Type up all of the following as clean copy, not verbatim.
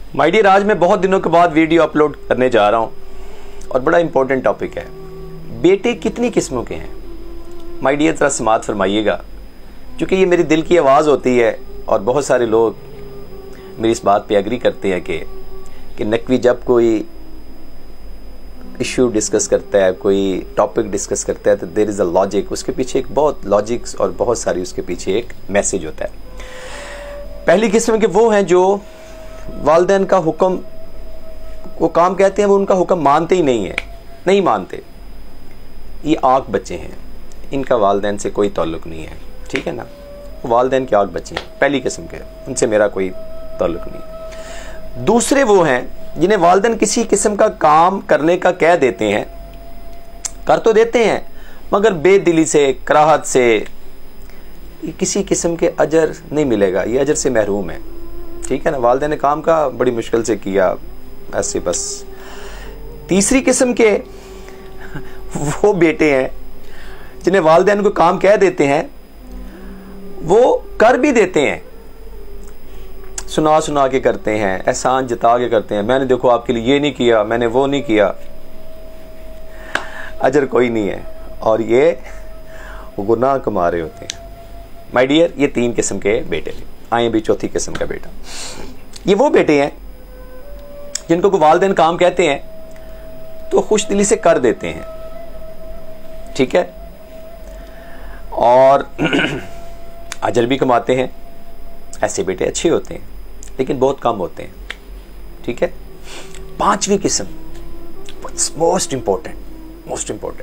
My dear, आज मैं बहुत दिनों के बाद वीडियो अपलोड करने जा रहा हूँ और बड़ा इंपॉर्टेंट टॉपिक है। बेटे कितनी किस्मों के हैं? माय डियर, ज़रा समाअत फरमाइएगा, क्योंकि ये मेरी दिल की आवाज़ होती है और बहुत सारे लोग मेरी इस बात पे एग्री करते हैं कि नकवी जब कोई इशू डिस्कस करता है, कोई टॉपिक डिस्कस करता है, तो देयर इज़ अ लॉजिक, उसके पीछे एक बहुत लॉजिक्स और बहुत सारी उसके पीछे एक मैसेज होता है। पहली किस्म के वो हैं जो वालिदैन का हुक्म, वो काम कहते हैं, वो उनका हुक्म मानते ही नहीं है, नहीं मानते। ये आँख बच्चे हैं, इनका वालिदैन से कोई ताल्लुक नहीं है, ठीक है ना। वालिदैन के आँख बच्चे हैं, पहली किस्म के, उनसे मेरा कोई ताल्लुक नहीं। दूसरे वो हैं जिन्हें वालिदैन किसी किस्म का काम करने का कह देते हैं, कर तो देते हैं मगर बेदिली से, कराहत से, किसी किस्म के अजर नहीं मिलेगा, ये अजर से महरूम है, ठीक है ना। वालिदैन ने काम का बड़ी मुश्किल से किया, ऐसे बस। तीसरी किस्म के वो बेटे हैं जिन्हें वालिदैन को काम कह देते हैं, वो कर भी देते हैं, सुना सुना के करते हैं, एहसान जता के करते हैं। मैंने देखो आपके लिए ये नहीं किया, मैंने वो नहीं किया, अजर कोई नहीं है, और ये गुनाह कमा रहे होते हैं। माय डियर, ये तीन किस्म के बेटे हैं। आए भी चौथी किस्म का बेटा, ये वो बेटे हैं जिनको को वालिदैन काम कहते हैं तो खुश दिली से कर देते हैं, ठीक है, और अजर भी कमाते हैं। ऐसे बेटे अच्छे होते हैं लेकिन बहुत कम होते हैं, ठीक है। पांचवी किस्म, मोस्ट इंपॉर्टेंट,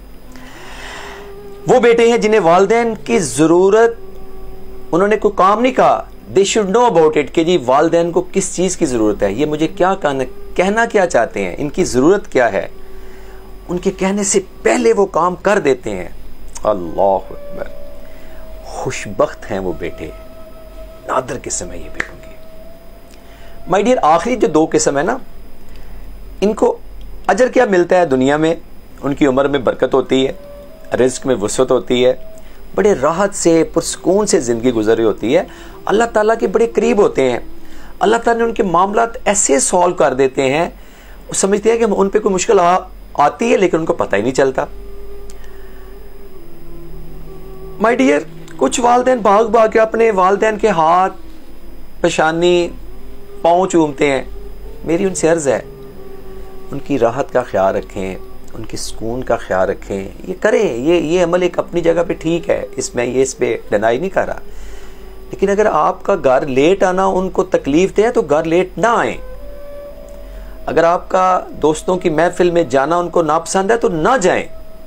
वो बेटे हैं जिन्हें वालिदैन की जरूरत, उन्होंने कोई काम नहीं कहा, they should know about it, कि जी वालिदैन को किस चीज की जरूरत है, ये मुझे क्या कहना क्या चाहते हैं, इनकी जरूरत क्या है, उनके कहने से पहले वो काम कर देते हैं। अल्लाह अकबर, खुशबख्त हैं वो बेटे, नादर किस्म है ये बेटों की। माय डियर, आखिरी जो दो किस्म है ना, इनको अजर क्या मिलता है दुनिया में, उनकी उम्र में बरकत होती है, रिज्क में वसअत होती है, बड़े राहत से पुरसकून से ज़िंदगी गुजर रही होती है, अल्लाह ताला के बड़े करीब होते हैं, अल्लाह ताला ने उनके मामलात ऐसे सॉल्व कर देते हैं, वो समझते हैं कि उन पे कोई मुश्किल आती है लेकिन उनको पता ही नहीं चलता। माय डियर, कुछ वालिदैन भाग भाग के अपने वालिदैन के हाथ, पेशानी, पाँव चूमते हैं। मेरी उनसे अर्ज़ है, उनकी राहत का ख्याल रखें, उनके सुकून का ख्याल रखें, ये करें, ये अमल एक अपनी जगह पे ठीक है, इसमें ये इस पे डिनाई नहीं कर रहा। लेकिन अगर आपका घर लेट आना उनको तकलीफ दे तो घर लेट ना आए। अगर आपका दोस्तों की महफिल में जाना उनको नापसंद है तो ना जाएं।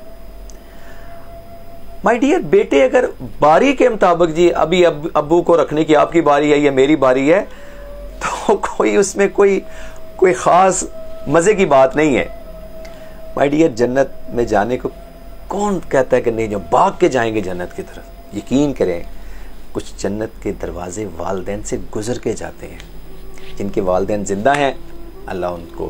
माय डियर, बेटे अगर बारी के मुताबिक, जी अभी अब्बू को रखने की आपकी बारी है या मेरी बारी है, तो कोई उसमें कोई खास मजे की बात नहीं है। माय डियर, जन्नत में जाने को कौन कहता है कि नहीं, जो भाग के जाएंगे जन्नत की तरफ। यकीन करें, कुछ जन्नत के दरवाजे वालिदैन से गुजर के जाते हैं। जिनके वालिदैन जिंदा हैं, अल्लाह उनको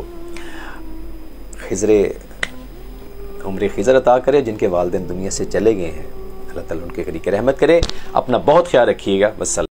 उम्र खिज़र अता करे। जिनके वालिदैन दुनिया से चले गए हैं, अल्लाह ताला उनके करीब रहमत करे। अपना बहुत ख्याल रखिएगा। बस।